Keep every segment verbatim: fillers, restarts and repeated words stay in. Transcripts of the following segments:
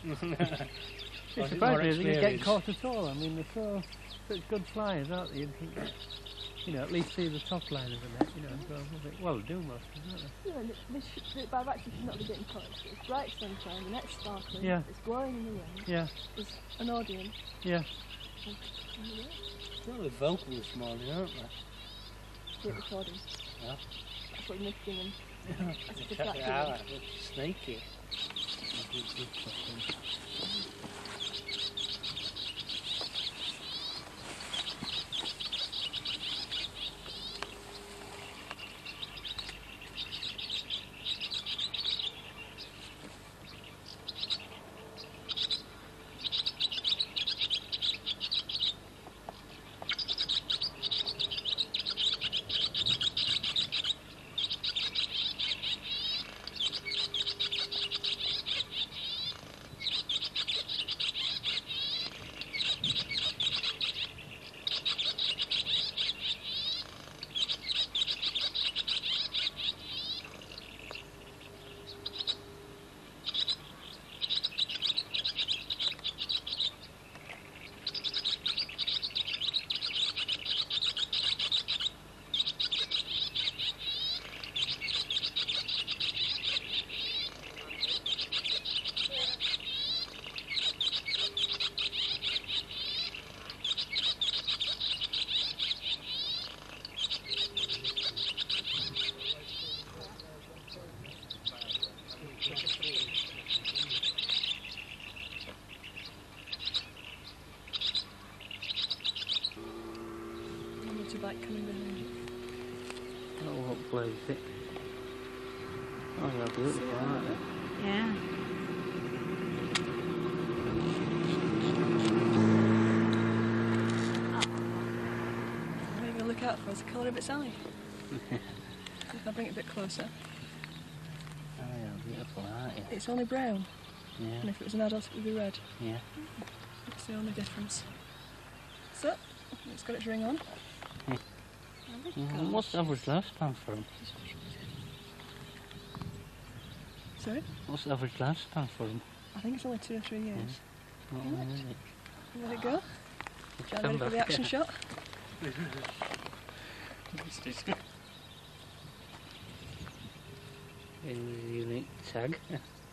It's surprising they're getting caught at all. I mean, they're so such good flyers, aren't they? You'd think, you know, at least see the top line of the net, you know, and go above it. Well, do most of them, don't they? Yeah, they should, they, by actually should not be getting caught. It's bright sunshine, the net's sparkling, Yeah. it's glowing in the wind, Yeah. there's an audience. Yeah. And, and yeah. They're really vocal this morning, aren't they? Great recording. Yeah. That's what you're missing them. Yeah. That's Check distracting it them. out, it's sneaky. Motorbike coming behind. Oh, what place is it? Oh, they're beautiful, aren't they? Yeah. What are you going to look out for? Is the colour a bit Sally? If I bring it a bit closer. Oh, you're beautiful, aren't you? It's only brown. Yeah. And if it was an adult, it would be red. Yeah. That's the only difference. So, it's got its ring on. Yeah. Mm, what's the average lifespan for them? Sorry? What's the average lifespan for them? I think it's only two or three years. Yeah. Not long, is it? Let it go. Are you ready for the action shot? In the unique tag. Yeah.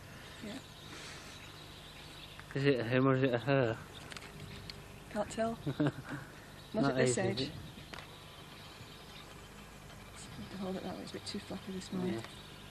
Is it a him or is it a her? Can't tell. Not, Not at this easy, is age. it? To hold it that way, it's a bit too floppy this morning. Yeah.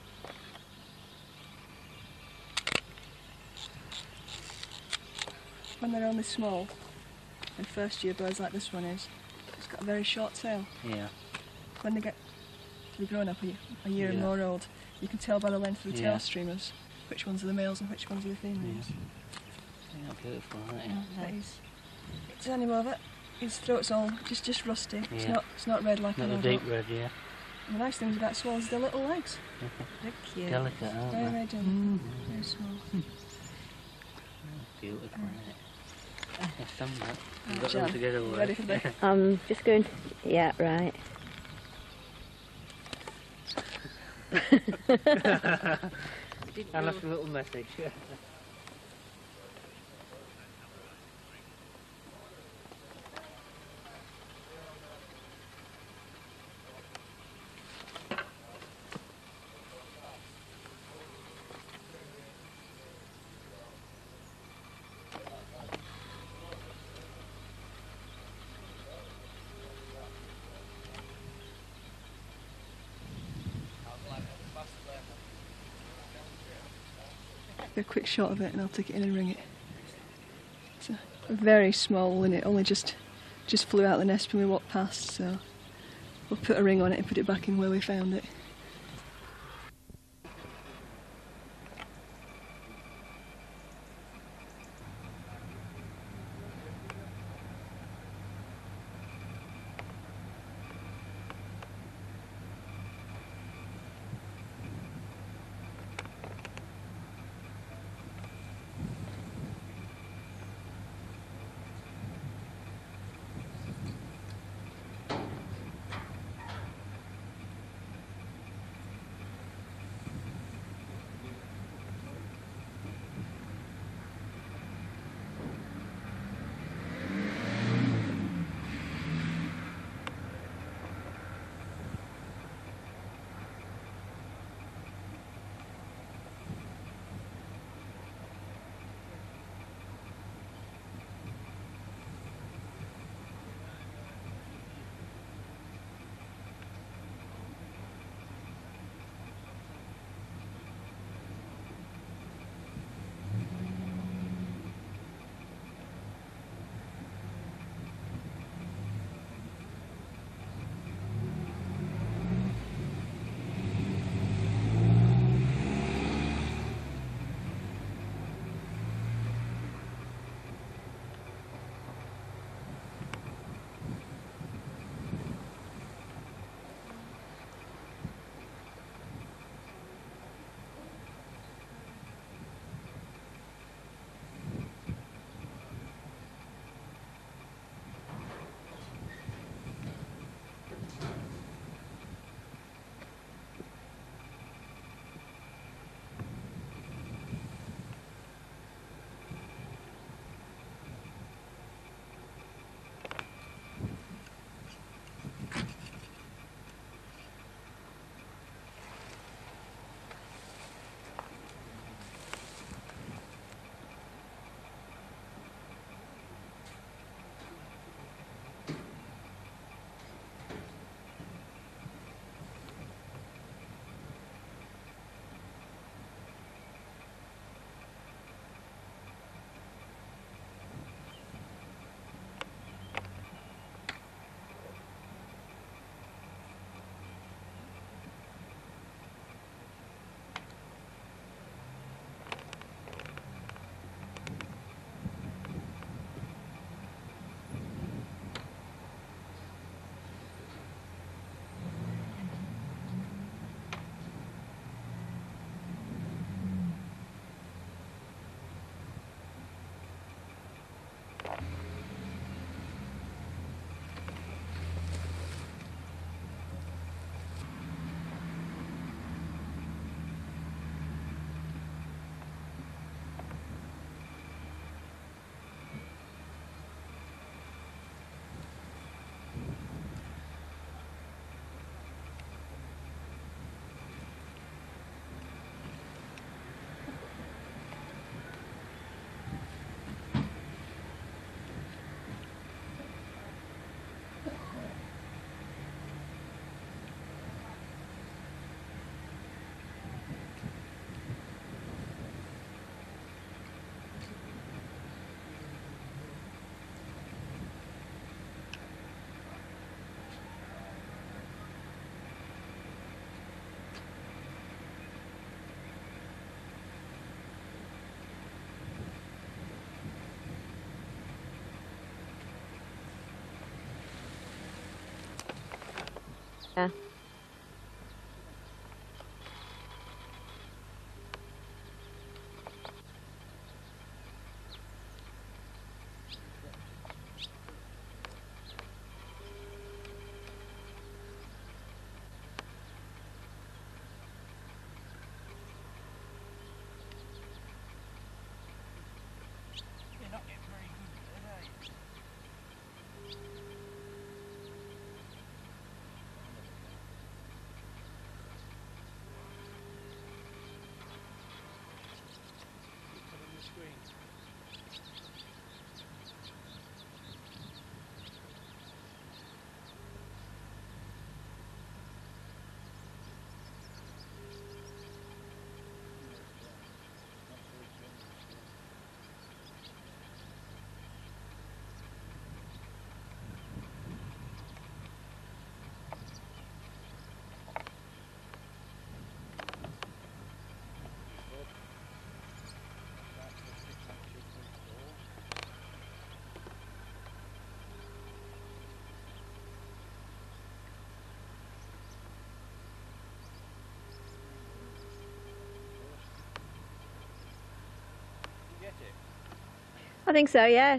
When they're only small, and first year birds like this one is, it's got a very short tail. Yeah. When they get to be grown up, a, a year and Yeah. more old, you can tell by the length of the Yeah. tail streamers which ones are the males and which ones are the females. Yeah, beautiful, aren't you? But he's, turn him over. His throat's all just just rusty. It's Yeah. not it's not red like Not an the adult. deep red, yeah. The nice thing about swans is their little legs. They're cute. Delicate, aren't Very they? very delicate. Very small. Beautiful, isn't it? Yeah, stand that. Right, You've got Jan, them to get you away. ready for this? I'm just going to... Yeah, right. I left a little message. A quick shot of it and I'll take it in and ring it. It's a very small and it only just just flew out the nest when we walked past, so we'll put a ring on it and put it back in where we found it. Yeah. I think so, yes.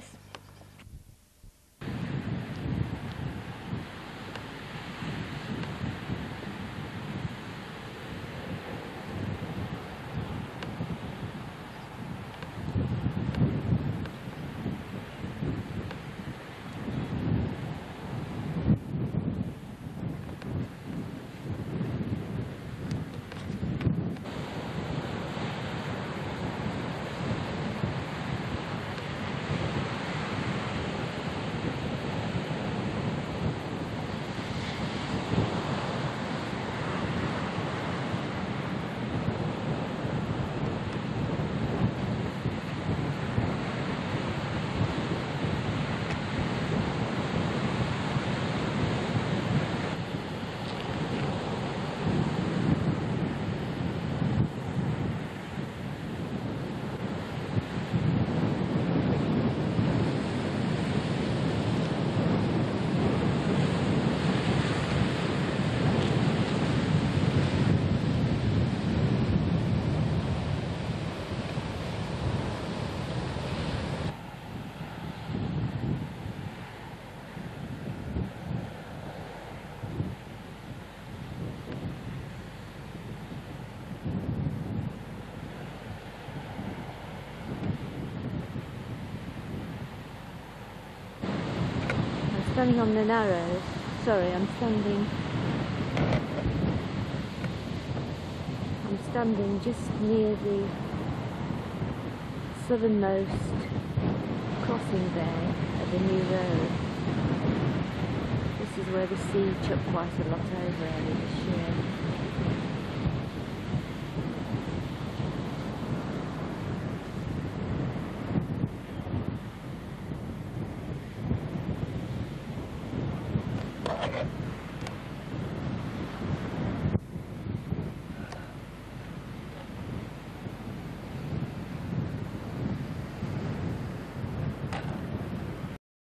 Standing on the Narrows. Sorry, I'm standing. I'm standing just near the southernmost crossing there of the new road. This is where the sea chucked quite a lot over early this year.